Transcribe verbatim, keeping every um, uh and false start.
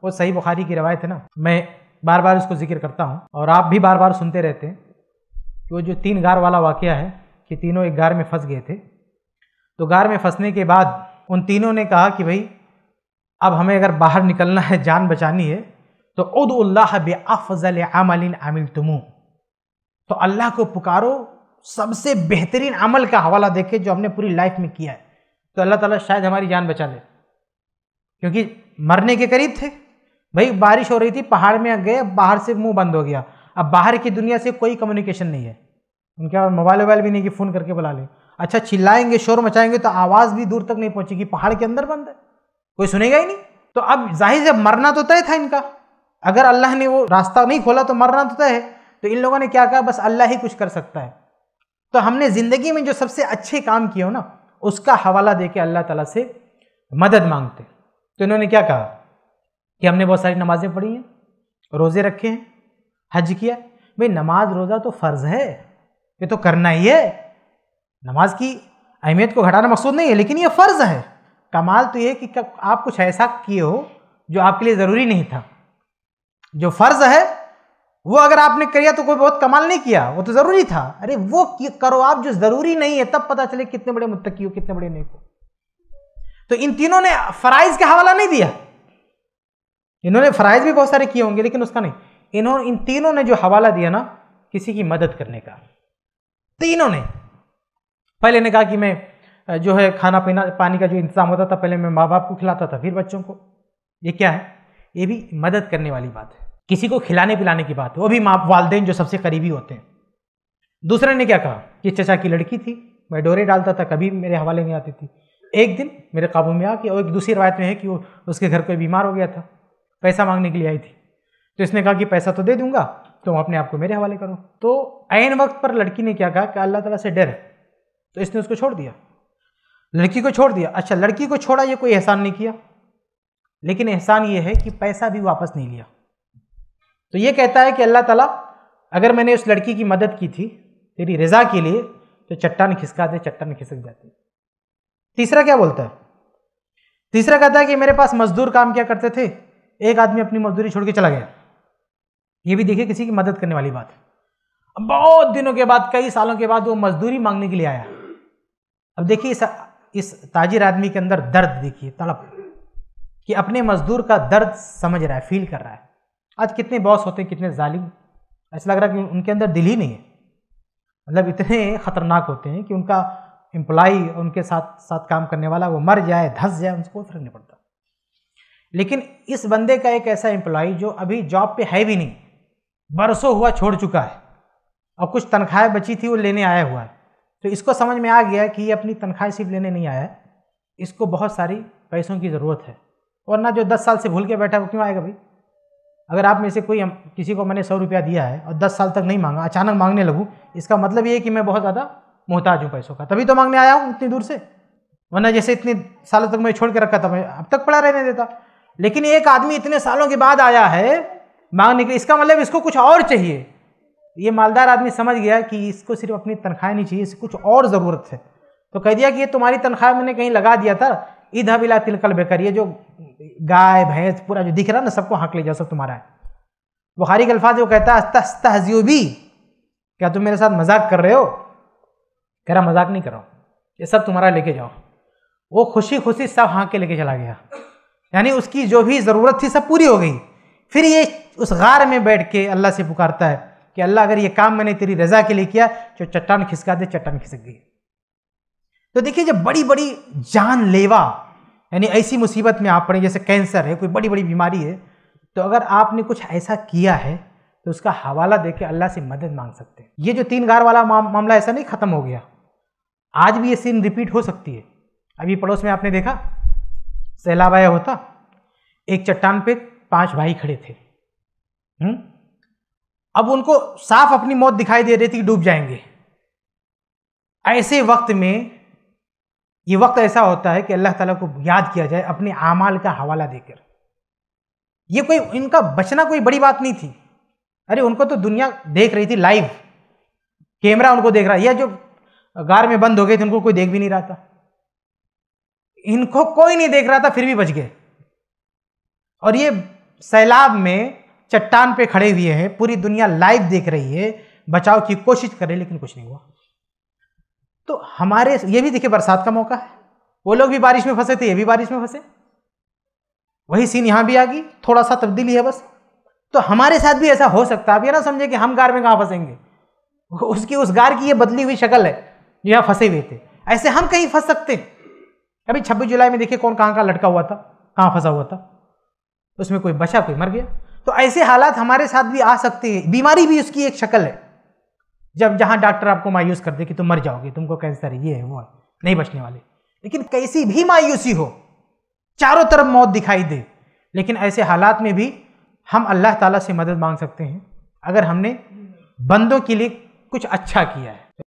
वो सही बुखारी की रवायत है ना, मैं बार बार उसको जिक्र करता हूँ और आप भी बार बार सुनते रहते हैं कि वो जो तीन गार वाला वाकया है कि तीनों एक गार में फंस गए थे। तो गार में फंसने के बाद उन तीनों ने कहा कि भाई अब हमें अगर बाहर निकलना है, जान बचानी है, तो उदुल्लाह बिअफ़ज़ल अमलिन अमिलतुमू, तो अल्लाह को पुकारो सबसे बेहतरीन अमल का हवाला देके जो हमने पूरी लाइफ में किया है, तो अल्लाह ताला शायद हमारी जान बचा ले। क्योंकि मरने के करीब थे भाई, बारिश हो रही थी, पहाड़ में गए, बाहर से मुंह बंद हो गया, अब बाहर की दुनिया से कोई कम्युनिकेशन नहीं है, उनके पास मोबाइल वोबाइल भी नहीं कि फ़ोन करके बुला लें। अच्छा चिल्लाएंगे, शोर मचाएंगे तो आवाज़ भी दूर तक नहीं पहुंचेगी, पहाड़ के अंदर बंद है, कोई सुनेगा ही नहीं। तो अब जाहिर से मरना तो तय था इनका, अगर अल्लाह ने वो रास्ता नहीं खोला तो मरना तो तय है। तो इन लोगों ने क्या कहा, बस अल्लाह ही कुछ कर सकता है, तो हमने ज़िंदगी में जो सबसे अच्छे काम किए हो ना उसका हवाला दे के अल्लाह ताला से मदद मांगते। तो इन्होंने क्या कहा कि हमने बहुत सारी नमाजें पढ़ी हैं, रोज़े रखे हैं, हज किया। भाई नमाज रोज़ा तो फ़र्ज़ है, ये तो करना ही है, नमाज की अहमियत को घटाना मकसूद नहीं है, लेकिन ये फ़र्ज़ है। कमाल तो ये कि आप कुछ ऐसा किए हो जो आपके लिए ज़रूरी नहीं था। जो फ़र्ज़ है वो अगर आपने किया तो कोई बहुत कमाल नहीं किया, वो तो ज़रूरी था। अरे वो करो आप जो ज़रूरी नहीं है, तब पता चले कितने बड़े मुत्तकी हो, कितने बड़े नेक हो। तो इन तीनों ने फ़राइज़ का हवाला नहीं दिया, इन्होंने फ़राइज़ भी बहुत सारे किए होंगे लेकिन उसका नहीं, इन्होंने इन तीनों ने जो हवाला दिया ना किसी की मदद करने का। तीनों ने पहले ने कहा कि मैं जो है खाना पीना पानी का जो इंतज़ाम होता था पहले मैं माँ बाप को खिलाता था, फिर बच्चों को। ये क्या है, ये भी मदद करने वाली बात है, किसी को खिलाने पिलाने की बात है, वो भी माँ वालिदैन जो सबसे करीबी होते हैं। दूसरे ने क्या कहा कि चचा की लड़की थी, मैं डोरे डालता था, कभी मेरे हवाले नहीं आती थी, एक दिन मेरे काबू में आ गया। और एक दूसरी रवायत में है कि वो उसके घर कोई बीमार हो गया था, पैसा मांगने के लिए आई थी, तो इसने कहा कि पैसा तो दे दूंगा, तुम अपने आप को मेरे हवाले करो। तो ऐन वक्त पर लड़की ने क्या कहा कि अल्लाह ताला से डर, तो इसने उसको छोड़ दिया, लड़की को छोड़ दिया। अच्छा लड़की को छोड़ा, ये कोई एहसान नहीं किया, लेकिन एहसान ये है कि पैसा भी वापस नहीं लिया। तो ये कहता है कि अल्लाह ताला अगर मैंने उस लड़की की मदद की थी तेरी रज़ा के लिए, तो चट्टान खिसका दे, चट्टान खिसक जाती। तीसरा क्या बोलता है, तीसरा कहता है कि मेरे पास मजदूर काम क्या करते थे, एक आदमी अपनी मजदूरी छोड़ के चला गया। ये भी देखिए किसी की मदद करने वाली बात है। बहुत दिनों के बाद, कई सालों के बाद वो मजदूरी मांगने के लिए आया। अब देखिए इस, इस ताजिर आदमी के अंदर दर्द देखिए, तड़प, कि अपने मजदूर का दर्द समझ रहा है, फील कर रहा है। आज कितने बॉस होते हैं, कितने जालिम, ऐसा लग रहा है कि उनके अंदर दिल ही नहीं है, मतलब इतने खतरनाक होते हैं कि उनका एम्प्लॉई, उनके साथ साथ काम करने वाला, वो मर जाए, धंस जाए, उनको कोई फर्क नहीं पड़ता। लेकिन इस बंदे का एक ऐसा एम्प्लॉई जो अभी जॉब पे है भी नहीं, बरसों हुआ छोड़ चुका है, और कुछ तनख्वाह बची थी वो लेने आया हुआ है। तो इसको समझ में आ गया कि ये अपनी तनख्वाह सिर्फ लेने नहीं आया है, इसको बहुत सारी पैसों की ज़रूरत है, वरना जो दस साल से भूल के बैठा है वो क्यों आएगा भाई। अगर आप में से कोई, किसी को मैंने सौ रुपया दिया है और दस साल तक नहीं मांगा, अचानक मांगने लगूँ, इसका मतलब ये है कि मैं बहुत ज़्यादा मोहताज हूँ पैसों का, तभी तो मांगने आया हूँ इतनी दूर से, वरना जैसे इतने सालों तक मैं छोड़ के रखा था, मैं अब तक पड़ा रहने देता। लेकिन एक आदमी इतने सालों के बाद आया है मांगने के, इसका मतलब इसको कुछ और चाहिए। ये मालदार आदमी समझ गया कि इसको सिर्फ अपनी तनख्वाह नहीं चाहिए, इसको कुछ और ज़रूरत है। तो कह दिया कि ये तुम्हारी तनख्वाह मैंने कहीं लगा दिया था, इधर बिला तिलकल बेकर, ये जो गाय भैंस पूरा जो दिख रहा है ना, सबको हाँक ले जाओ, सब तुम्हारा है। बुखारी के अल्फाज जो कहता है अस्तहज़ियू, क्या तुम मेरे साथ मजाक कर रहे हो, कह रहा मजाक नहीं कर रहा हूँ, ये सब तुम्हारा लेके जाओ। वो खुशी खुशी सब हाँक के लेके चला गया, यानी उसकी जो भी ज़रूरत थी सब पूरी हो गई। फिर ये उस गार में बैठ के अल्लाह से पुकारता है कि अल्लाह अगर ये काम मैंने तेरी रज़ा के लिए किया, जो चट्टान खिसका दे, चट्टान खिसक गई। तो देखिए जब बड़ी बड़ी जानलेवा, यानी ऐसी मुसीबत में आप पड़े, जैसे कैंसर है, कोई बड़ी बड़ी बीमारी है, तो अगर आपने कुछ ऐसा किया है तो उसका हवाला देके अल्लाह से मदद मांग सकते हैं। ये जो तीन गार वाला मामला ऐसा नहीं ख़त्म हो गया, आज भी ये सीन रिपीट हो सकती है। अभी पड़ोस में आपने देखा सैलाब आया होता, एक चट्टान पे पांच भाई खड़े थे, हुँ? अब उनको साफ अपनी मौत दिखाई दे रही थी कि डूब जाएंगे। ऐसे वक्त में, ये वक्त ऐसा होता है कि अल्लाह ताला को याद किया जाए अपने आमाल का हवाला देकर। ये कोई, इनका बचना कोई बड़ी बात नहीं थी। अरे उनको तो दुनिया देख रही थी, लाइव कैमरा उनको देख रहा है। ये जो गार में बंद हो गए थे उनको कोई देख भी नहीं रहा था, इनको कोई नहीं देख रहा था, फिर भी बच गए। और ये सैलाब में चट्टान पे खड़े हुए हैं, पूरी दुनिया लाइव देख रही है, बचाव की कोशिश कर रही है, लेकिन कुछ नहीं हुआ। तो हमारे ये भी देखिए बरसात का मौका है, वो लोग भी बारिश में फंसे थे, ये भी बारिश में फंसे, वही सीन यहां भी आ गई, थोड़ा सा तब्दीली है बस। तो हमारे साथ भी ऐसा हो सकता है। आप ये ना समझे कि हम गार में कहां फंसेंगे, उसकी उस गार की ये बदली हुई शक्ल है जो यहां फंसे हुए थे, ऐसे हम कहीं फंस सकते। अभी छब्बीस जुलाई में देखिए कौन कहां का लटका हुआ था, कहां फंसा हुआ था, उसमें कोई बचा कोई मर गया। तो ऐसे हालात हमारे साथ भी आ सकते हैं। बीमारी भी उसकी एक शक्ल है, जब जहां डॉक्टर आपको मायूस कर दे कि तुम मर जाओगे, तुमको कैंसर है, ये है वो है, नहीं बचने वाले। लेकिन कैसी भी मायूसी हो, चारों तरफ मौत दिखाई दे, लेकिन ऐसे हालात में भी हम अल्लाह ताला से मदद मांग सकते हैं अगर हमने बंदों के लिए कुछ अच्छा किया है।